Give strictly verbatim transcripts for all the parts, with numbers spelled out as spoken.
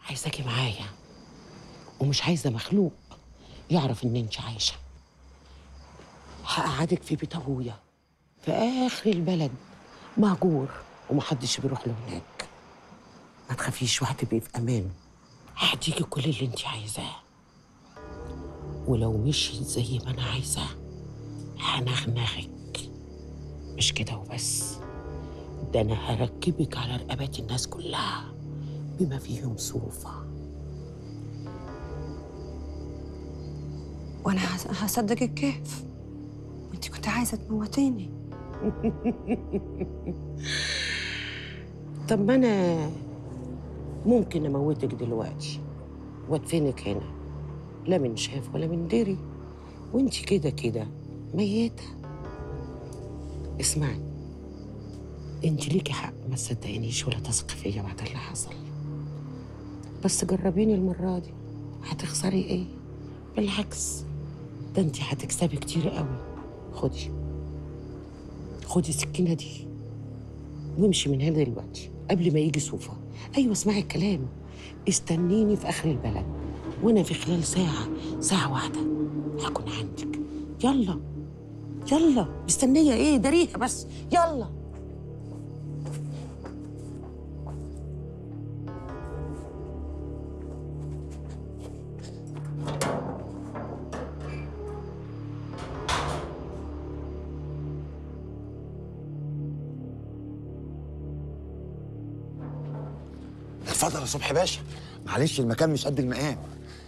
عايزاكي معايا، ومش عايزه مخلوق يعرف ان انت عايشه. هقعدك في بيت ابويا في اخر البلد، مهجور ومحدش بيروح له هناك. ما تخافيش وهتبقي في امان. هديكي كل اللي انت عايزاه، ولو مشيت زي ما انا عايزه هنغنغك. مش كده وبس، ده انا هركبك على رقبات الناس كلها بما فيهم صوفه. وانا هص- هصدقك كيف؟ انت كنت عايزه تموتيني. طب ما انا ممكن اموتك دلوقتي وادفنك هنا، لا من شاف ولا من دري، وانت كده كده ميته. اسمعي، انت ليكي حق ما تصدقينيش ولا تثقي فيا بعد اللي حصل، بس جربيني المره دي. هتخسري ايه؟ بالعكس، ده انت هتكسبي كتير قوي. خدي خدي السكينه دي وامشي من هنا دلوقتي قبل ما يجي صوفه. ايوه اسمعي الكلام، استنيني في اخر البلد، وانا في خلال ساعه ساعه واحده هكون عندك. يلا يلا، مستنيه ايه؟ داريها بس، يلا. اتفضل يا صبحي باشا. معلش المكان مش قد المقام.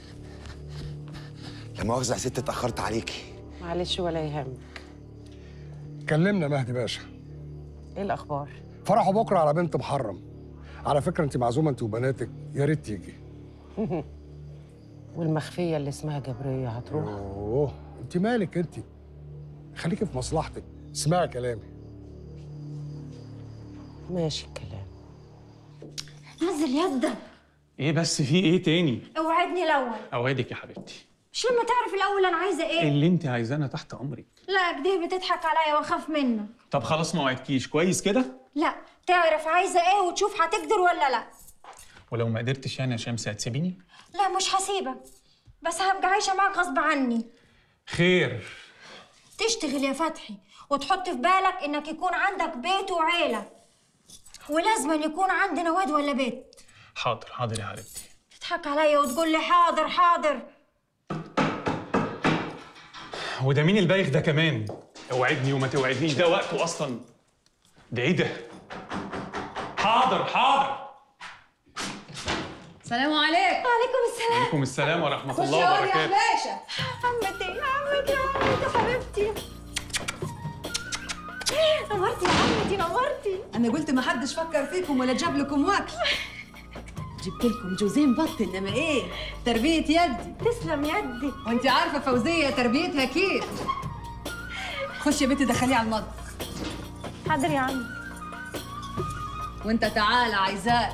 لا مؤاخذة يا ست اتأخرت عليكي. معلش ولا يهمك. كلمنا مهدي باشا. ايه الاخبار؟ فرحه بكره على بنت محرم. على فكره انت معزومه انت وبناتك، يا ريت تيجي. والمخفيه اللي اسمها جبريه هتروح؟ اوه انت مالك انت؟ خليكي في مصلحتك، اسمعي كلامي. ماشي الكلام. نزل يدك. ايه بس في ايه تاني؟ اوعدني الاول. اوعدك يا حبيبتي. مش لما تعرف الاول انا عايزه ايه؟ اللي انت عايزاه تحت امرك. لا كده بتضحك عليا واخاف منك. طب خلاص ما وعدكيش، كويس كده؟ لا تعرف عايزه ايه وتشوف هتقدر ولا لا. ولو ما قدرتش يعني يا شمس هتسيبيني؟ لا مش هسيبك، بس هبقى عايشه معاك غصب عني. خير. تشتغل يا فتحي وتحط في بالك انك يكون عندك بيت وعيله، ولازم يكون عندنا واد ولا بيت. حاضر حاضر يا حبيبتي. تضحك عليا وتقول لي حاضر حاضر. وده مين البايخ ده كمان؟ اوعدني وما توعدنيش، ده وقته اصلا. ده ايه ده؟ حاضر حاضر. السلام عليكم. وعليكم السلام. وعليكم السلام ورحمه خش الله يا وبركاته. باشا. عمتي يا عمتي يا عمتي حبيبتي. نورتي يا عمتي نورتي. انا قلت ما حدش فكر فيكم ولا جاب لكم واكل. جبت لكم جوزين بط، انما ايه؟ تربيه يدي. تسلم يدي. وانت عارفه فوزيه تربيتها كيف. خش يا بنتي دخليه على المطبخ. حاضر يا عمي. وانت تعال عايزاك.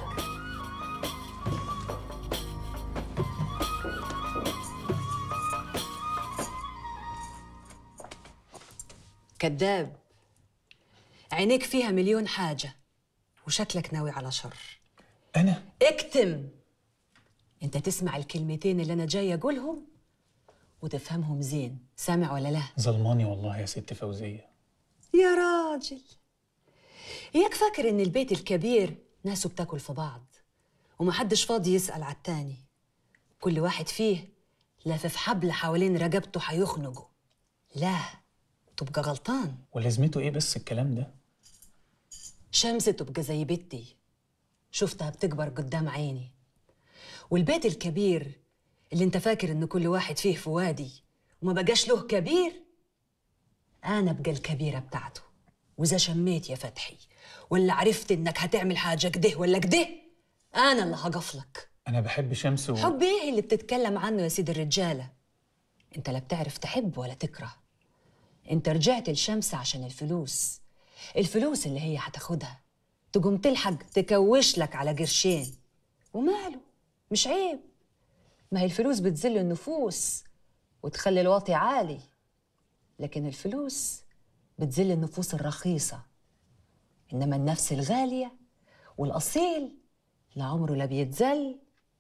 كذاب، عينيك فيها مليون حاجة وشكلك ناوي على شر. انا؟ اكتم. انت تسمع الكلمتين اللي انا جاي اقولهم وتفهمهم زين، سامع ولا لا؟ ظلماني والله يا ست فوزيه. يا راجل، اياك فاكر ان البيت الكبير ناسه بتاكل في بعض ومحدش فاضي يسأل على التاني. كل واحد فيه لافف حبل حوالين رقبته هيخنقه. لا تبقى غلطان. ولازمته ايه بس الكلام ده؟ شمس تبقى زي بنتي، شفتها بتكبر قدام عيني. والبيت الكبير اللي انت فاكر ان كل واحد فيه في وادي وما بقاش له كبير، انا بقى الكبيره بتاعته. واذا شميت يا فتحي ولا عرفت انك هتعمل حاجه كده ولا كده، انا اللي هقفلك. انا بحب شمس و... حب ايه اللي بتتكلم عنه يا سيد الرجاله؟ انت لا بتعرف تحب ولا تكره. انت رجعت لشمس عشان الفلوس، الفلوس اللي هي هتاخدها تقوم تلحق تكوش لك على قرشين. وماله، مش عيب. ما هي الفلوس بتذل النفوس وتخلي الواطي عالي، لكن الفلوس بتذل النفوس الرخيصة. إنما النفس الغالية والأصيل لعمره لا بيتذل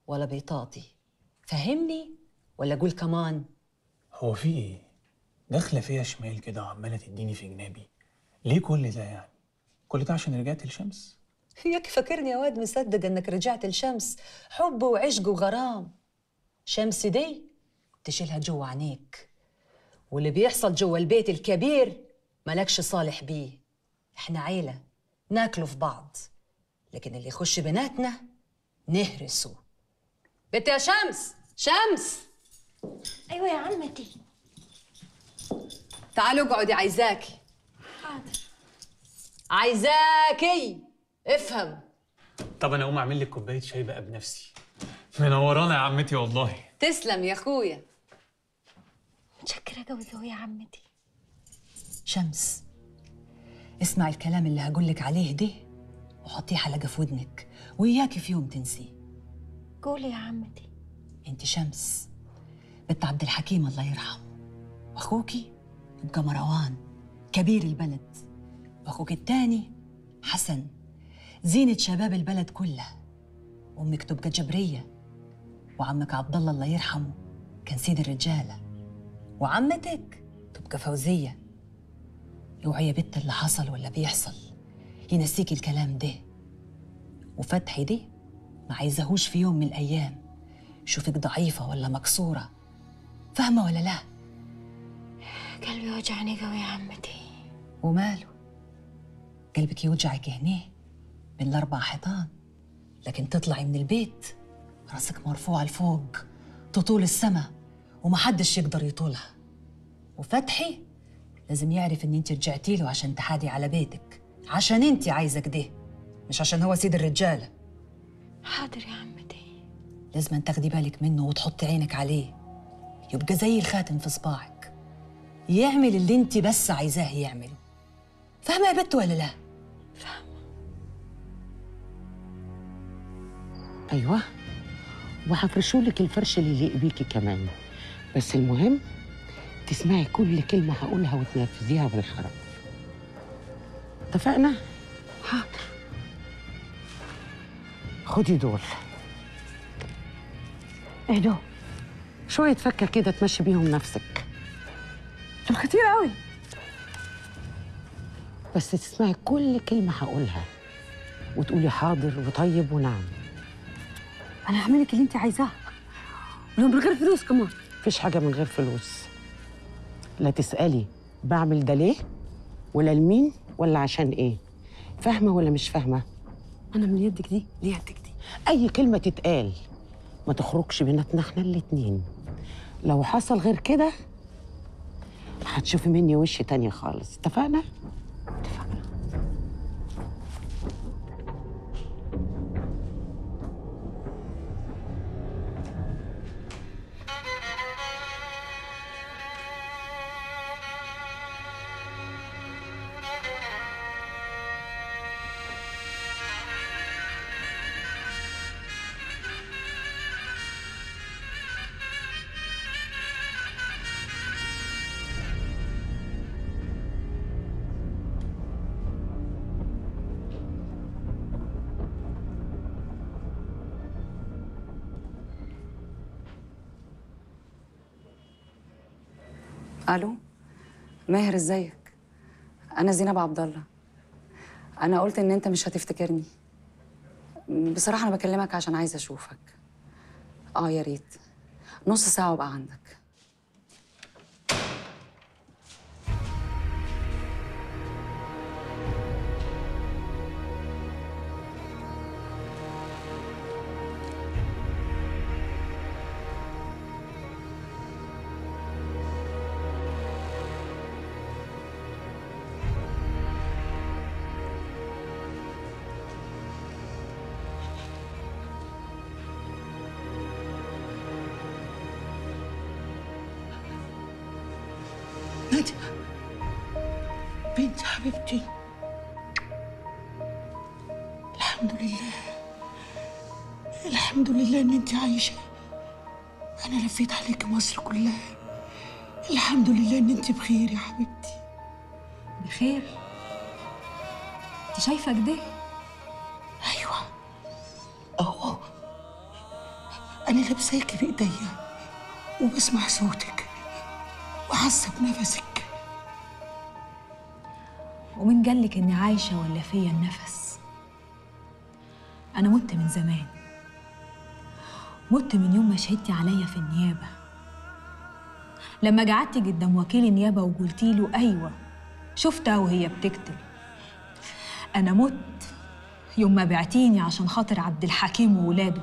ولا بيطاطي. فهمني ولا أقول كمان؟ هو في ايه؟ داخله فيها شمال كده وعماله تديني في جنابي. ليه كل ده يعني؟ كل ده عشان رجعت الشمس؟ ياك فاكرني يا واد مصدق انك رجعت الشمس؟ حب وعشق وغرام. شمس دي تشيلها جوا عينيك، واللي بيحصل جوا البيت الكبير مالكش صالح بيه. احنا عيلة ناكلوا في بعض، لكن اللي يخش بيناتنا نهرسه. بنت يا شمس، شمس ايوه يا عمتي. تعالي اقعدي، عايزاكي. حاضر. عايزاكي افهم. طب انا اقوم اعمل لك كوبايه شاي بقى بنفسي. منورانا يا عمتي والله. تسلم يا اخويا. متشكرة قوي قوي يا عمتي. شمس، اسمعي الكلام اللي هقولك عليه ده وحطيه حلقة في ودنك، وإياكي في يوم تنسيه. قولي يا عمتي. انت شمس بنت عبد الحكيم الله يرحمه، واخوكي يبقى مروان كبير البلد، واخوك التاني حسن زينة شباب البلد كلها، وامك تبقى جبرية، وعمك عبد الله الله يرحمه كان سيد الرجالة، وعمتك تبقى فوزية. اوعي يا بت اللي حصل ولا بيحصل ينسيكي الكلام ده. وفتحي دي ما عايزهوش في يوم من الأيام شوفك ضعيفة ولا مكسورة، فاهمة ولا لا؟ قلبي وجعني قوي يا عمتي. وماله؟ قلبك يوجعك هنيه بين الأربع حيطان، لكن تطلعي من البيت راسك مرفوعة لفوق تطول السما ومحدش يقدر يطولها. وفتحي لازم يعرف ان انت رجعتي له عشان تحادي على بيتك، عشان انت عايزة كده، مش عشان هو سيد الرجالة. حاضر يا عمتي. لازم تاخدي بالك منه وتحطي عينك عليه، يبقى زي الخاتم في صباعك، يعمل اللي انت بس عايزاه يعمله. فاهمة يا بت ولا لا؟ فاهمة. ايوه، وهفرشولك الفرش اللي يليق بيكي كمان، بس المهم تسمعي كل كلمة هقولها وتنفذيها بالحرف. اتفقنا؟ حاضر. خدي دول. ايه دول؟ شوية فكة كده تمشي بيهم نفسك. دول كتير قوي. بس تسمعي كل كلمة هقولها وتقولي حاضر وطيب ونعم. انا هعملك اللي انت عايزاه، ولو من غير فلوس كمان. مفيش حاجة من غير فلوس. لا تسألي بعمل ده ليه ولا لمين ولا عشان ايه. فاهمة ولا مش فاهمة؟ انا من يدك دي ليدك دي. أي كلمة تتقال ما تخرجش بيناتنا احنا الاتنين. لو حصل غير كده هتشوفي مني وش تاني خالص. اتفقنا؟ اتفقنا. الو ماهر، ازيك؟ انا زينب عبد الله. انا قلت ان انت مش هتفتكرني. بصراحه انا بكلمك عشان عايزه اشوفك. اه يا ريت نص ساعه وابقى عندك. نادية بنتي حبيبتي، الحمد لله الحمد لله ان انت عايشة. انا لفيت عليك مصر كلها، الحمد لله ان انت بخير يا حبيبتي. بخير؟ انت شايفه كده؟ ايوه اهو أنا لابساكي بإيديا وبسمع صوتك وحاسة بنفسك. ومين قالك إني عايشة ولا فيا النفس؟ أنا مت من زمان، مت من يوم ما شهدتي عليا في النيابة، لما قعدتي قدام وكيل النيابة وقلتي له أيوة شفتها وهي بتقتل. أنا مت يوم ما بعتيني عشان خاطر عبد الحكيم وولاده.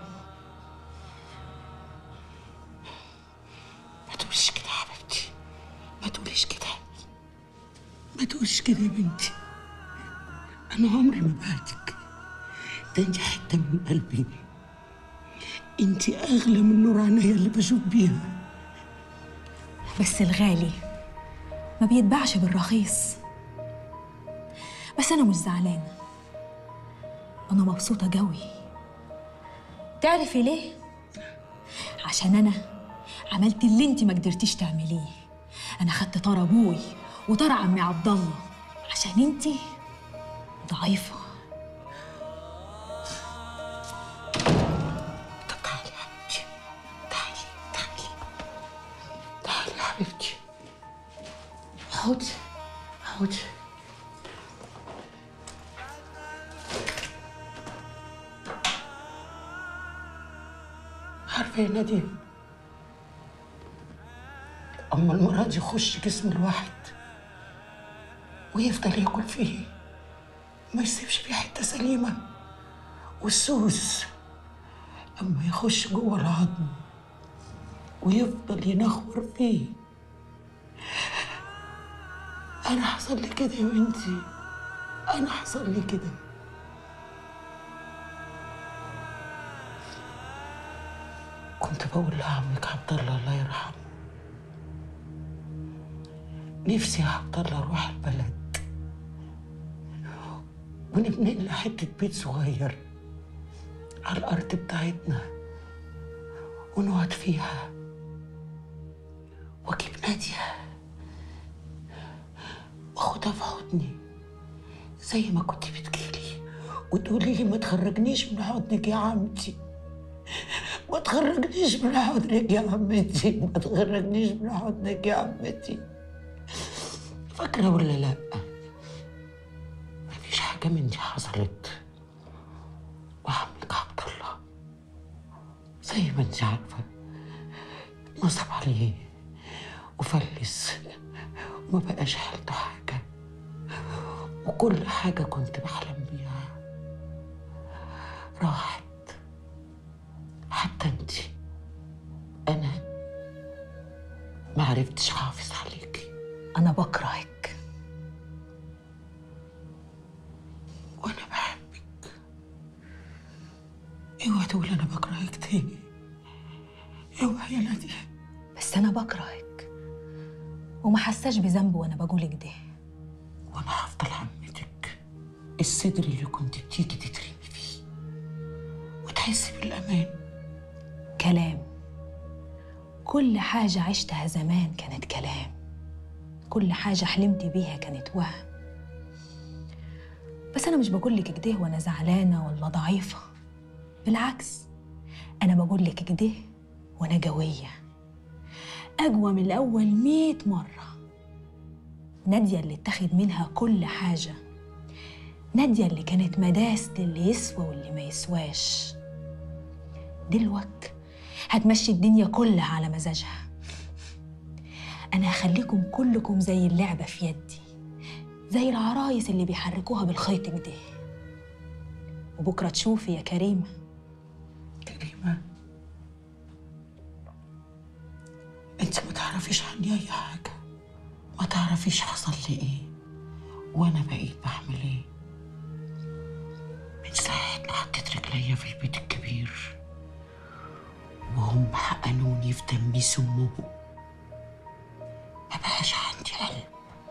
ما تقوليش كده يا حبيبتي، ما تقوليش كده، ما تقوليش كده يا بنتي. أنا عمري ما بعتك، ده انت حتة من قلبي، انت أغلى من نور عينيا اللي بشوف بيها. بس الغالي ما بيتباعش بالرخيص. بس أنا مش زعلانة، أنا مبسوطة قوي. تعرفي ليه؟ عشان أنا عملت اللي انت ما قدرتيش تعمليه. أنا خدت طار أبوي وطار عمي عبد الله عشان انت ضعيفة. طب تعالي يا حبيبتي، تعالي تعالي تعالي يا حبيبتي، اقعدي اقعدي. عارفة يا نادية، أما المرض يخش جسم الواحد ويفضل ياكل فيه ما يسيبش فيه حتة سليمة، والسوس أما يخش جوه العظم ويفضل ينخور فيه. أنا حصل لي كده يا بنتي، أنا حصل لي كده. كنت بقول لعمك عبد الله الله يرحمه، نفسي يا عبد الله اروح البلد ونبني لنا حته بيت صغير على الارض بتاعتنا ونقعد فيها، واجيب ناديه واخدها في حضني زي ما كنت بتجيلي وتقولي لي ما تخرجنيش من حضنك يا عمتي، ما تخرجنيش من حضنك يا عمتي، ما تخرجنيش من حضنك يا عمتي. فاكرة ولا لا؟ مفيش حاجة من دي حصلت وعمك عبد الله زي ما انت عارفة نصب عليه وفلس وما بقاش حالته حاجة، وكل حاجة كنت بحلم بيها راحت. حتى انت انا ما عرفتش احافظ عليكي. أنا بكرهك وانا بحبك. اوعي تقول انا بكرهك تاني، اوعي يا نادية. بس أنا بكرهك وما حساش بذنب وأنا بقولك ده. وانا هفضل عمتك، الصدر اللي كنت بتيجي تترمي فيه وتحسي بالامان. كلام، كل حاجة عشتها زمان كانت كلام، كل حاجة حلمت بيها كانت وهم. بس أنا مش بقولك كده وأنا زعلانة ولا ضعيفة، بالعكس أنا بقولك كده وأنا قوية، أقوى من الأول مية مرة. نادية اللي اتخذ منها كل حاجة، نادية اللي كانت مداس للي يسوى واللي ما يسواش، دلوقتي هتمشي الدنيا كلها على مزاجها. أنا هخليكم كلكم زي اللعبة في يدي، زي العرايس اللي بيحركوها بالخيط كده. وبكرة تشوفي يا كريمة. كريمة، انت ما تعرفيش عني اي حاجة، ما تعرفيش حصل لي ايه وانا بقيت بعمل ايه. من ساعة ما حطيت رجليا في البيت الكبير وهم حقنوني في دمي سمهم، ما بقاش عندي قلب،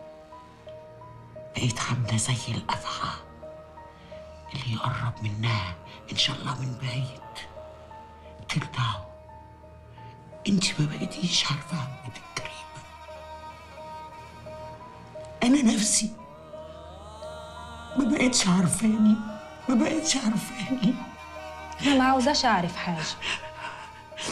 بقيت عاملة زي الأفعى اللي يقرب منها إن شاء الله من بعيد تلدعه. انت ما بقيتيش عارفة عمتك كريمة، أنا نفسي ما بقيتش عارفاني، ما بقيتش عارفاني. أنا ما عاوزاش أعرف حاجة،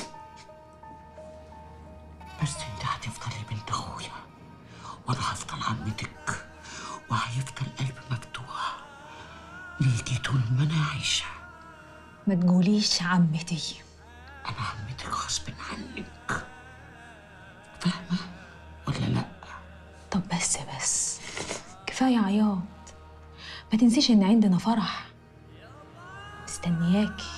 طول ما انا عايشه. ما تقوليش عمتي. انا عمتك غصب عنك، فاهمه ولا لا؟ طب بس بس كفايه عياط. ما تنسيش ان عندنا فرح مستنياكي.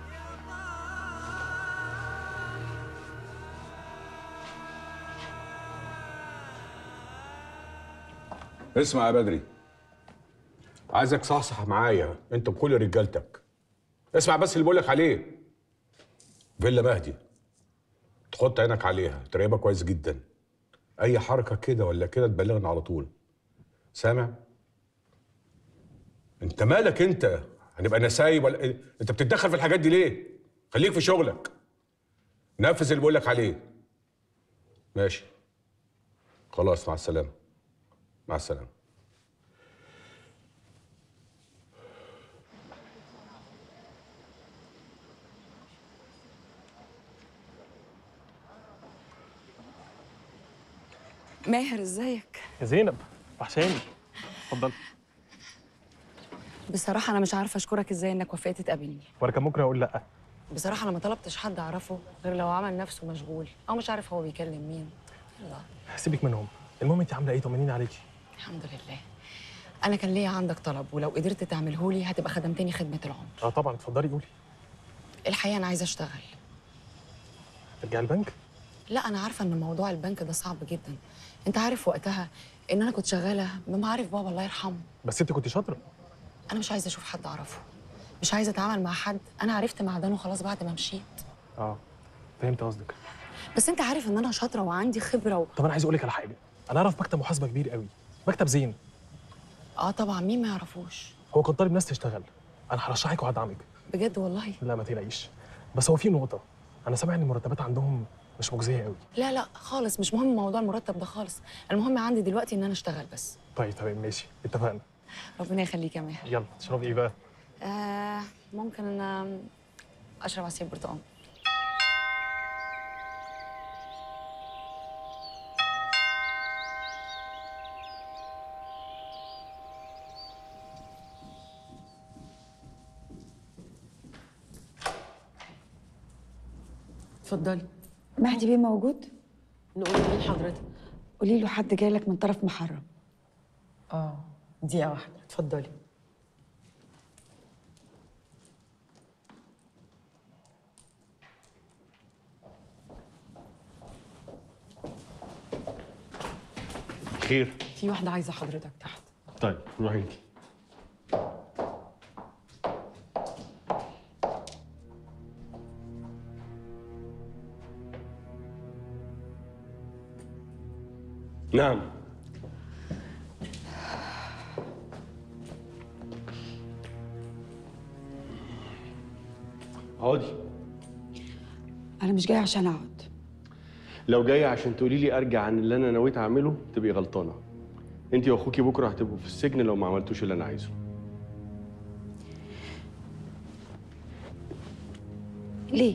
اسمع يا بدري، عايزك صحصح معايا انت بكل رجالتك. اسمع بس اللي بقولك عليه. فيلا مهدي تحط عينك عليها، تراقبها كويس جدا. اي حركه كده ولا كده تبلغنا على طول، سامع؟ انت مالك انت؟ هنبقى نسايب ولا إيه؟ انت بتتدخل في الحاجات دي ليه؟ خليك في شغلك، نفذ اللي بقولك عليه. ماشي خلاص، مع السلامه. مع السلامه. ماهر ازيك؟ يا زينب وحشاني. اتفضلي. بصراحة أنا مش عارفة أشكرك إزاي إنك وافقت تقابلني. وانا كان ممكن اقول لا. بصراحة أنا ما طلبتش حد أعرفه غير لو عمل نفسه مشغول أو مش عارف هو بيكلم مين. يلا سيبك منهم، المهم انت عامله ايه؟ طمنيني عليكي. الحمد لله. أنا كان ليا عندك طلب، ولو قدرت تعمله لي هتبقى خدمتني خدمة العمر. اه طبعا، اتفضلي قولي. الحقيقة أنا عايزة أشتغل. ترجعي البنك؟ لا أنا عارفة إن موضوع البنك ده صعب جدا. أنت عارف وقتها إن أنا كنت شغالة بمعارف بابا الله يرحمه. بس انت كنت شاطره. أنا مش عايزة أشوف حد أعرفه، مش عايزة أتعامل مع حد أنا عرفت معدنه خلاص بعد ما مشيت. اه فهمت قصدك. بس أنت عارف إن أنا شاطرة وعندي خبرة و... طب انا عايز اقول لك على حاجه، انا اعرف مكتب محاسبه كبير قوي، مكتب زين. آه طبعا، مين ما يعرفوش؟ هو كان طالب ناس تشتغل، انا هرشحك وهدعمك. بجد والله؟ لا ما تقلقيش، بس هو في نقطه، انا سامع ان المرتبات عندهم مش مجزيه قوي. لا لا خالص، مش مهم موضوع المرتب ده خالص، المهم عندي دلوقتي ان انا اشتغل بس. طيب تمام ماشي، اتفقنا. ربنا يخليك يا ماهر. يلا تشربي ايه بقى؟ آه ممكن انا اشرب عصير برتقال. اتفضلي. مهدي بيه موجود؟ نقول مين حضرتك؟ قولي له حد جايلك من طرف محرم. اه دقيقة واحدة، اتفضلي. خير؟ في واحدة عايزة حضرتك تحت. طيب روحي انت. نعم. اقعدي. انا مش جايه عشان اقعد. لو جايه عشان تقولي لي ارجع عن اللي انا نويت اعمله تبقي غلطانه. انت واخوكي بكره هتبقوا في السجن لو ما عملتوش اللي انا عايزه. ليه؟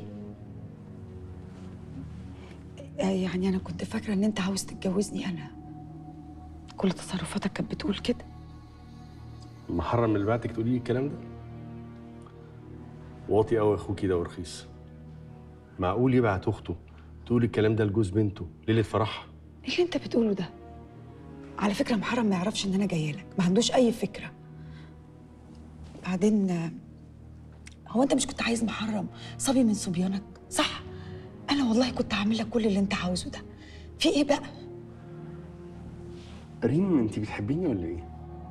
آه يعني انا كنت فاكره ان انت عاوز تتجوزني انا. كل تصرفاتك كانت بتقول كده. محرم اللي بعتك تقولي لي الكلام ده؟ واطي قوي اخوكي ده ورخيص. معقول يبعت اخته تقول الكلام ده لجوز بنته ليله فرحها؟ ايه اللي انت بتقوله ده؟ على فكره محرم ما يعرفش ان انا جايه لك، ما عندوش اي فكره. بعدين آه، هو انت مش كنت عايز محرم صبي من صبيانك؟ صح؟ انا والله كنت هعمل لك كل اللي انت عاوزه ده. في ايه بقى؟ ريم انت بتحبيني ولا ايه؟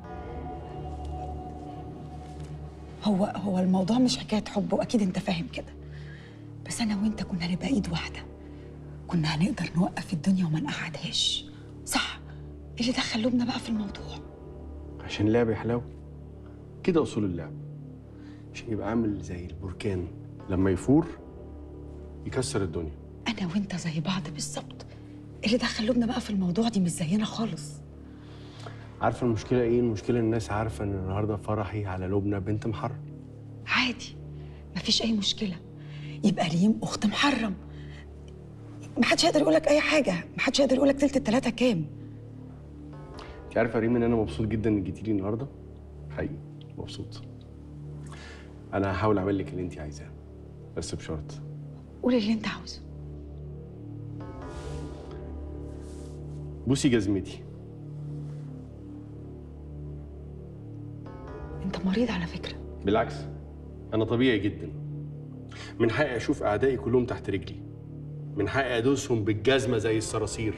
هو هو الموضوع مش حكايه حب، واكيد انت فاهم كده. بس انا وانت كنا هنبقى ايد واحده، كنا هنقدر نوقف الدنيا وما نقعدهاش. صح؟ إيه اللي دخل لبنى بقى في الموضوع؟ عشان اللعب يا حلاوه. كده اصول اللعب. عشان يبقى عامل زي البركان لما يفور يكسر الدنيا. انا وانت زي بعض بالظبط. إيه اللي دخل لبنى بقى في الموضوع؟ دي مش زينا خالص. عارفه المشكله ايه؟ المشكله الناس عارفه ان النهارده فرحي على لبنى بنت محرم. عادي، مفيش اي مشكله. يبقى ريم اخت محرم، محدش يقدر يقول لك اي حاجه، محدش يقدر يقول لك تلت التلاته كام. انت عارفه يا ريم ان انا مبسوط جدا انك جيتي لي النهارده؟ حقيقي مبسوط. انا هحاول اعمل لك اللي انت عايزاه، بس بشرط. قول اللي انت عاوزه. بوسي جزمتي. انت مريض على فكره. بالعكس، انا طبيعي جدا. من حقي اشوف اعدائي كلهم تحت رجلي، من حقي ادوسهم بالجزمه زي الصراصير.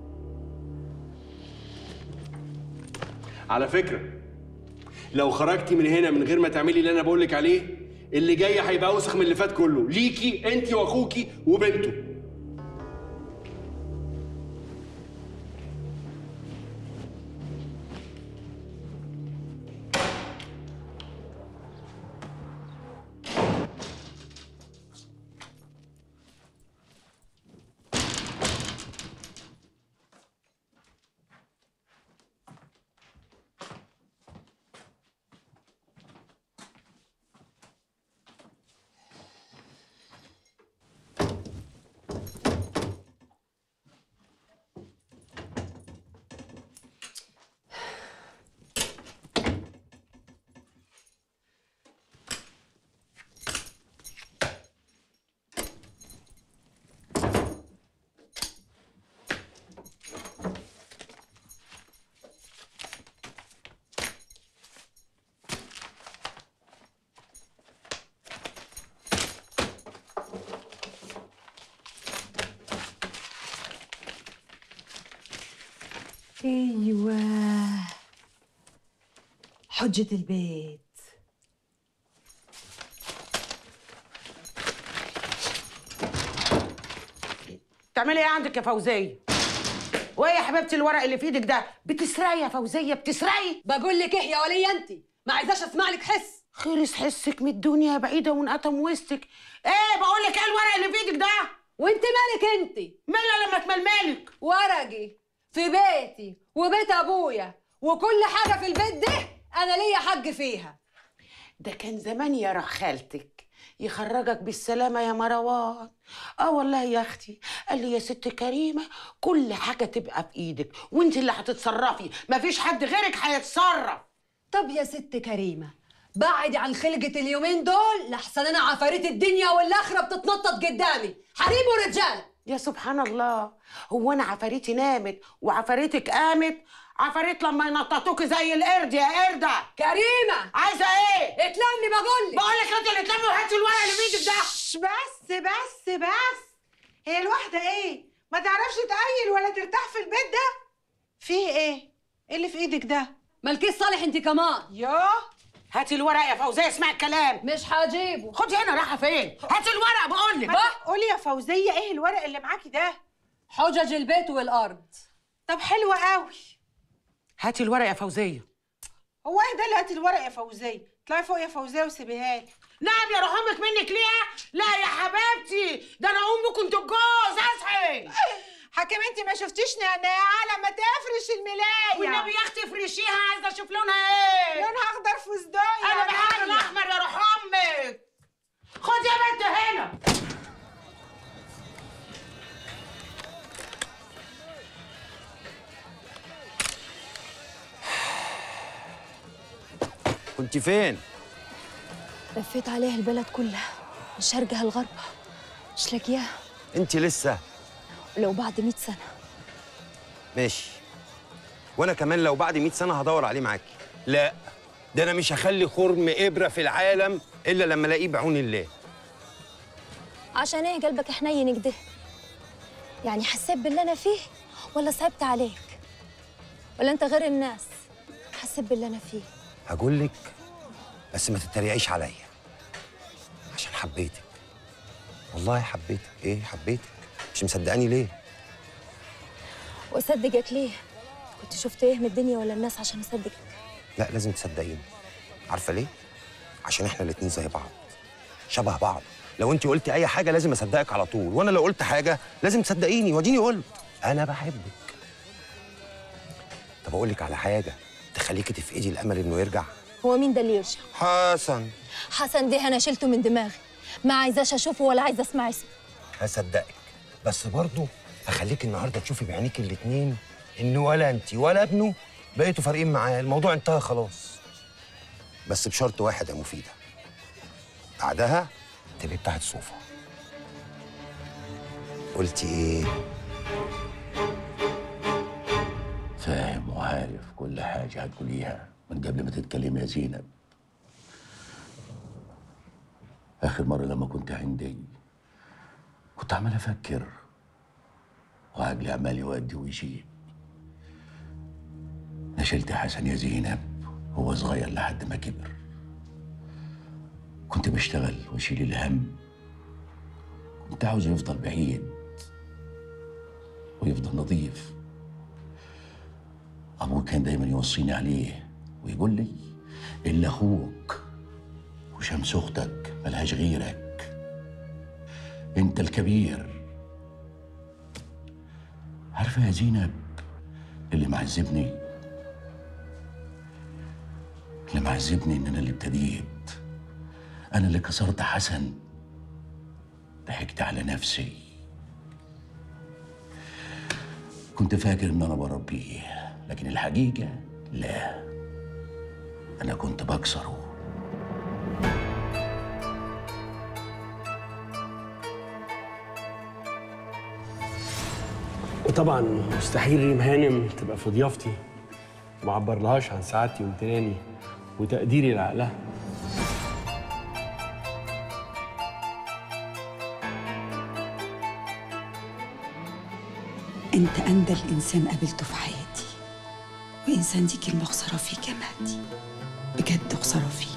على فكره، لو خرجتي من هنا من غير ما تعملي اللي انا بقولك عليه، اللي جاي هيبقى اوسخ من اللي فات كله، ليكي انت واخوكي وبنته. ايوه، حجة البيت. تعملي ايه عندك يا فوزيه؟ وايه يا حبيبتي الورق اللي في ايدك ده؟ بتسرقي يا فوزيه، بتسرقي؟ بقول لك ايه يا وليه انت؟ ما عايزاش اسمع لك حس. خرس حسك من الدنيا بعيده وانقطم وسطك. ايه بقول لك ايه الورق اللي في ايدك ده؟ وانت مالك انت؟ مالها لما تململك؟ ورقي في بيتي وبيت ابويا، وكل حاجه في البيت ده انا ليا حق فيها. ده كان زمان يا روح خالتك يخرجك بالسلامه يا مروان. اه والله يا اختي، قال لي يا ست كريمه كل حاجه تبقى في ايدك وانت اللي هتتصرفي، مفيش حد غيرك هيتصرف. طب يا ست كريمه بعدي عن خلقة اليومين دول لحسن انا عفاريت الدنيا والاخره بتتنطط قدامي، حريم ورجاله. يا سبحان الله، هو انا عفاريتي نامت وعفاريتك قامت؟ عفاريت لما ينططوكي زي القرد يا قرده. كريمه عايزه ايه؟ اتلمي بقول لك. بقول لك انت اللي اتلمي وهاتي الورق اللي في ايدك ده. بس بس بس، هي الواحده ايه ما تعرفش تقيل ولا ترتاح في البيت ده؟ فيه ايه؟ ايه اللي في ايدك ده؟ مالكيش صالح انت كمان. ياه، هاتي الورق يا فوزيه، اسمعي الكلام. مش هجيبه. خدي هنا، رايحه فين؟ هاتي الورق بقول لك. قولي يا فوزيه ايه الورق اللي معاكي ده؟ حجج البيت والارض. طب حلوه قوي. هاتي الورق يا فوزيه. هو ايه ده اللي هاتي الورق يا فوزيه؟ اطلعي فوق يا فوزيه وسيبيها لي. نعم يا روح امك منك ليها؟ لا يا حبيبتي، ده انا امكم كنت الجوز. اصحي حكيم، انت ما شفتيش نعناعه لما تفرش الملايه؟ والنبي يا اختي افرشيها، عايزه اشوف لونها ايه. لونها اخضر فستقي. انا بحب الاحمر يا روح امك. خدي يا بنت هنا. كنت فين؟ لفيت عليها البلد كلها من شرقها لغربها، مش لاقياها. انت لسه؟ ولو بعد مئة سنة. ماشي، وانا كمان لو بعد مئة سنة هدور عليه معاكي. لا، ده انا مش هخلي خرم ابره في العالم الا لما الاقيه بعون الله. عشان ايه قلبك حنين كده؟ يعني حسيت باللي انا فيه ولا صعبت عليك؟ ولا انت غير الناس حسيت باللي انا فيه؟ هقول لك بس ما تتريقيش عليا، عشان حبيتك. والله حبيتك. ايه حبيتك؟ مش مصدقاني ليه؟ واصدقك ليه؟ كنت شفت ايه من الدنيا ولا الناس عشان اصدقك؟ لا، لازم تصدقيني. عارفه ليه؟ عشان احنا الاتنين زي بعض، شبه بعض. لو انت قلتي اي حاجه لازم اصدقك على طول، وانا لو قلت حاجه لازم تصدقيني. واديني قلت انا بحبك. طب اقول لك على حاجه تخليكي تفقدي الامل انه يرجع. هو مين ده اللي يرجع؟ حسن. حسن ده انا شلته من دماغي، ما عايزاش اشوفه ولا عايزه اسمع اسمه. هصدقك، بس برضه هخليك النهارده تشوفي بعينيك الاتنين ان ولا انت ولا ابنه بقيتوا فارقين معاه. الموضوع انتهى خلاص، بس بشرط واحد يا مفيده، بعدها تبقي بتاعت صوفة. قلتي ايه؟ فاهم وعارف كل حاجة هتقوليها من قبل ما تتكلمي يا زينب. آخر مرة لما كنت عندي كنت عمال أفكر وعقلي عمال يودي ويجيب. نشلت حسن يا زينب هو صغير لحد ما كبر. كنت بشتغل واشيل الهم. كنت عاوز يفضل بعيد ويفضل نظيف. أبوه كان دايما يوصيني عليه ويقول لي إلا أخوك وشمس أختك ملهاش غيرك، أنت الكبير. عارفة يا زينب اللي معذبني؟ اللي معذبني إن أنا اللي ابتديت، أنا اللي كسرت حسن. ضحكت على نفسي. كنت فاكر إن أنا بربيه، لكن الحقيقة لا، أنا كنت بكسره. وطبعا مستحيل ريم هانم تبقى في ضيافتي ما عبرلهاش عن سعادتي وامتناني وتقديري لعقلها. انت اندل انسان قابلته في حياتي، وانسان دي كلمه خساره فيك يا مهدي، بجد خساره فيك.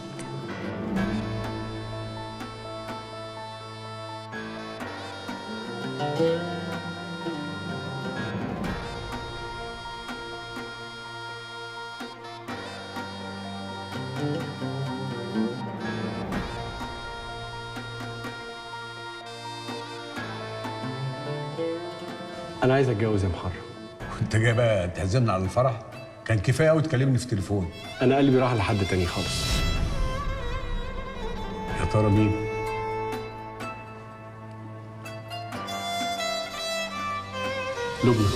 انا عايز اتجوز يا محرم. وانت جاي بقى تعزمنا على الفرح؟ كان كفايه قوي تكلمني في تليفون. انا قلبي راح لحد تاني خالص. يا ترى مين؟ لبنى.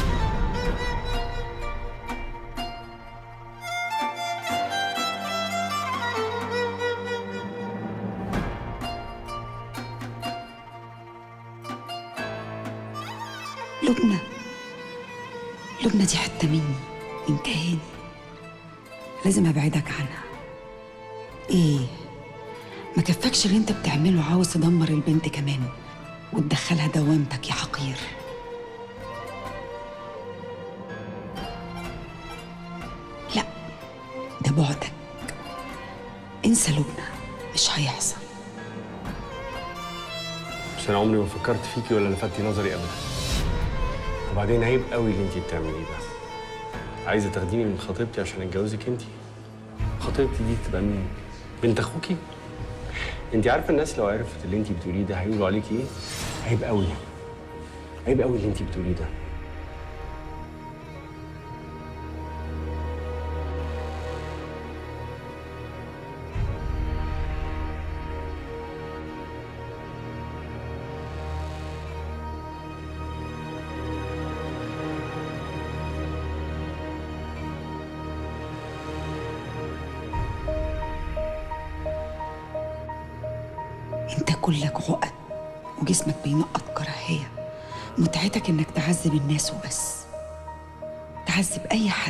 لبنى لبنى دي حتة مني، من كياني، لازم ابعدك عنها. ايه ما كفكش اللي انت بتعمله؟ عاوز تدمر البنت كمان وتدخلها دوامتك يا حقير. لا، ده بعدك. انسى لبنى، مش هيحصل. بس انا عمري ما فكرت فيكي ولا لفتي نظري ابدا. وبعدين عيب قوي اللي انت بتعمليه ده. عايزه تاخديني من خطيبتي عشان اتجوزك انت؟ خطيبتي دي تبقى مين؟ بنت اخوكي؟ انت عارفه الناس لو عرفت اللي انت بتقوليه ده هيقولوا عليكي ايه؟ عيب قوي. عيب قوي اللي انت بتقوليه ده. انت كلك عقد وجسمك بينقط كراهية. متعتك انك تعذب الناس وبس، تعذب اي حد.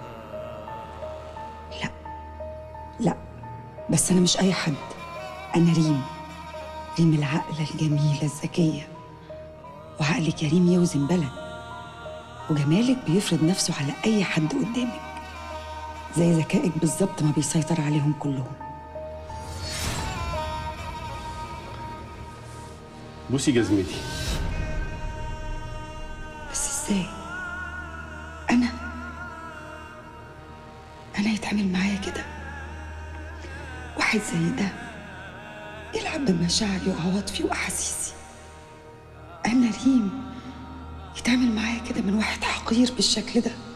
لا لا، بس انا مش اي حد، انا ريم. ريم العقلة الجميلة الذكية، وعقلك يا ريم يوزن بلد، وجمالك بيفرض نفسه على اي حد قدامك، زي ذكائك بالظبط ما بيسيطر عليهم كلهم. بوسي جزمتي. بس ازاي؟ انا انا يتعامل معايا كده؟ واحد زي ده يلعب بمشاعري وعواطفي واحاسيسي. انا ريم يتعامل معايا كده من واحد حقير بالشكل ده؟